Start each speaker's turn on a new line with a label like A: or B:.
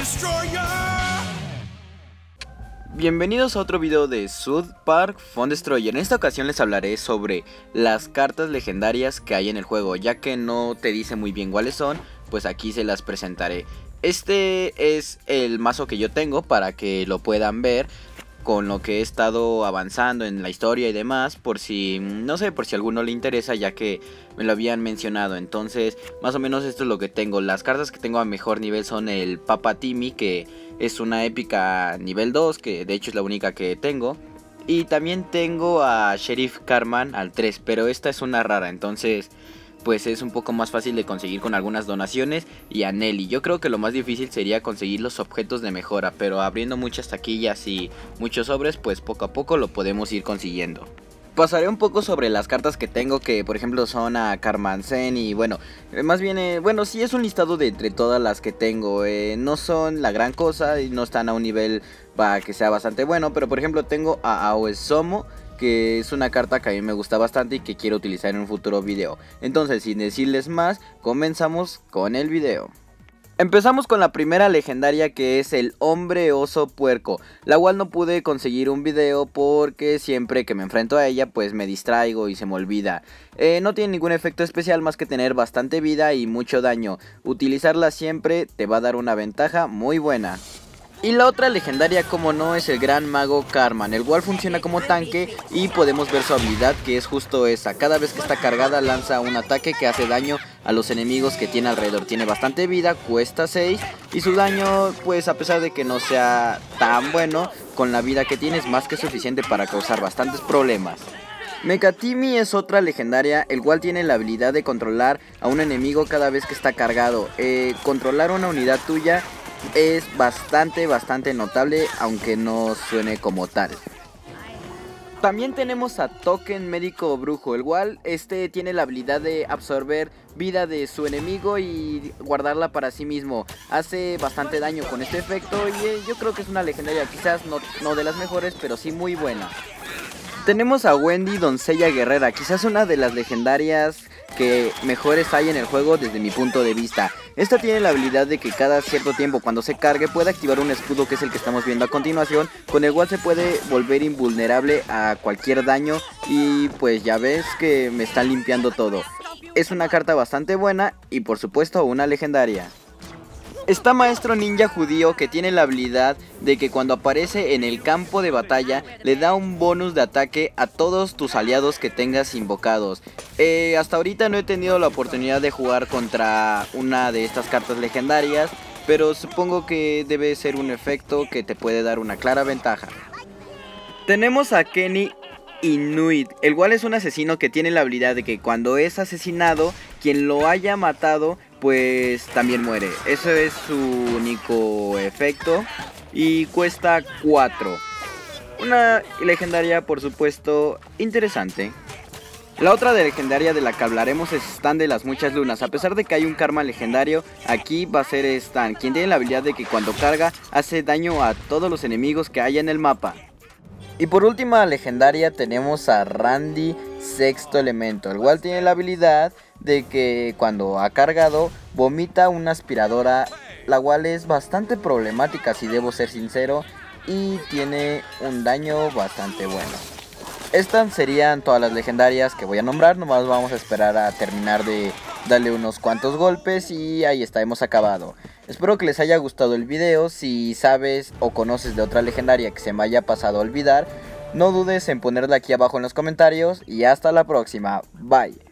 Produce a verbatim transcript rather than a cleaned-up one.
A: Bienvenidos a otro video de South Park Phone Destroyer. En esta ocasión les hablaré sobre las cartas legendarias que hay en el juego. Ya que no te dice muy bien cuáles son, pues aquí se las presentaré. Este es el mazo que yo tengo para que lo puedan ver, con lo que he estado avanzando en la historia y demás, por si, no sé, por si a alguno le interesa, ya que me lo habían mencionado. Entonces, más o menos esto es lo que tengo. Las cartas que tengo a mejor nivel son el Papa Timmy, que es una épica nivel dos, que de hecho es la única que tengo. Y también tengo a Sheriff Cartman al tres, pero esta es una rara, entonces pues es un poco más fácil de conseguir con algunas donaciones. Y a Nelly, yo creo que lo más difícil sería conseguir los objetos de mejora, pero abriendo muchas taquillas y muchos sobres, pues poco a poco lo podemos ir consiguiendo. Pasaré un poco sobre las cartas que tengo, que por ejemplo son a Cartman Zen. Y bueno, más bien, eh, bueno, sí es un listado de entre todas las que tengo. eh, No son la gran cosa y no están a un nivel para que sea bastante bueno, pero por ejemplo tengo a Aoesomo, que es una carta que a mí me gusta bastante y que quiero utilizar en un futuro video. Entonces, sin decirles más, comenzamos con el video. Empezamos con la primera legendaria, que es el Hombre Oso Puerco, la cual no pude conseguir un video porque siempre que me enfrento a ella pues me distraigo y se me olvida. Eh, no tiene ningún efecto especial más que tener bastante vida y mucho daño. Utilizarla siempre te va a dar una ventaja muy buena. Y la otra legendaria, como no, es el Gran Mago Cartman, el cual funciona como tanque y podemos ver su habilidad, que es justo esa. Cada vez que está cargada lanza un ataque que hace daño a los enemigos que tiene alrededor. Tiene bastante vida, cuesta seis y su daño, pues a pesar de que no sea tan bueno, con la vida que tiene es más que suficiente para causar bastantes problemas. Mecha Timmy es otra legendaria, el cual tiene la habilidad de controlar a un enemigo cada vez que está cargado. Eh, controlar una unidad tuya es bastante, bastante notable, aunque no suene como tal. También tenemos a Token Médico Brujo, el cual este tiene la habilidad de absorber vida de su enemigo y guardarla para sí mismo. Hace bastante daño con este efecto y eh, yo creo que es una legendaria, quizás no, no de las mejores, pero sí muy buena. Tenemos a Wendy Doncella Guerrera, quizás una de las legendarias que mejores hay en el juego desde mi punto de vista. Esta tiene la habilidad de que cada cierto tiempo, cuando se cargue, puede activar un escudo, que es el que estamos viendo a continuación, con el cual se puede volver invulnerable a cualquier daño. Y pues ya ves que me están limpiando todo. Es una carta bastante buena y por supuesto una legendaria. Está Maestro Ninja Judío, que tiene la habilidad de que cuando aparece en el campo de batalla le da un bonus de ataque a todos tus aliados que tengas invocados. Eh, hasta ahorita no he tenido la oportunidad de jugar contra una de estas cartas legendarias, pero supongo que debe ser un efecto que te puede dar una clara ventaja. Tenemos a Kenny Inuit, el cual es un asesino que tiene la habilidad de que cuando es asesinado, quien lo haya matado pues también muere. Eso es su único efecto y cuesta cuatro. Una legendaria, por supuesto, interesante. La otra de legendaria de la que hablaremos es Stan de las Muchas Lunas. A pesar de que hay un karma legendario, aquí va a ser Stan, quien tiene la habilidad de que cuando carga hace daño a todos los enemigos que haya en el mapa. Y por última legendaria tenemos a Randy Sexto Elemento, el cual tiene la habilidad de que cuando ha cargado vomita una aspiradora, la cual es bastante problemática si debo ser sincero, y tiene un daño bastante bueno. Estas serían todas las legendarias que voy a nombrar, nomás vamos a esperar a terminar de darle unos cuantos golpes y ahí está, hemos acabado. Espero que les haya gustado el video. Si sabes o conoces de otra legendaria que se me haya pasado a olvidar, no dudes en ponerla aquí abajo en los comentarios y hasta la próxima. Bye.